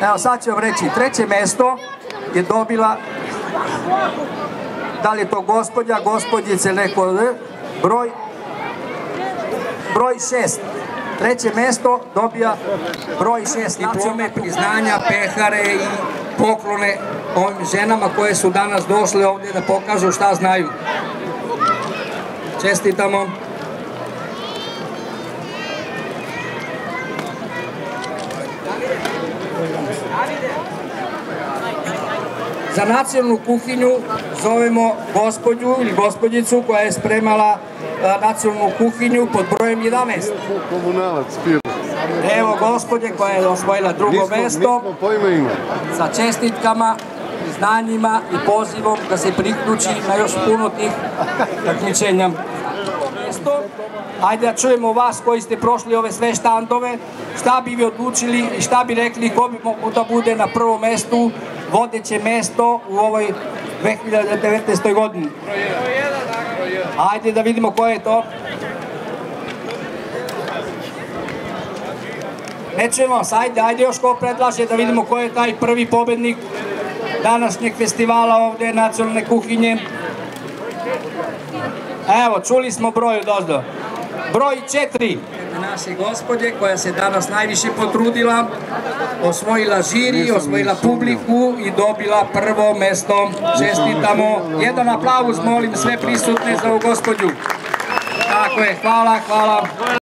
Evo sad ću vam reći, treće mesto je dobila, da li je to gospođa, gospođice, neko, broj 6. Treće mesto dobija broj 6. Diplome, priznanja, pehare i poklone ovim ženama koje su danas došle ovdje da pokažu šta znaju. Čestitamo. Za nacionalnu kuhinju zovemo gospođu ili gospođicu koja je spremala nacionalnu kuhinju pod brojem 11. Evo gospođe koja je osvojila drugo mesto sa čestitkama, znanjima i pozivom da se priključi na još puno tih takmičenja. Ajde da čujemo vas koji ste prošli ove sve štandove, šta bi vi odlučili i šta bi rekli ko bi mogu da bude na prvom mestu, vodeće mesto u ovoj 2019. godini. Ajde da vidimo ko je to. Ne čujemo vas, ajde još ko predlaže da vidimo ko je taj prvi pobednik današnjeg festivala ovde nacionalne kuhinje. Evo, čuli smo broj odozdo. Broj 4. Naše gospođe koja se danas najviše potrudila, osvojila žiri, osvojila publiku i dobila prvo mesto. Čestitamo. Jedan aplauz molim sve prisutne za ovu gospođu. Tako je, hvala.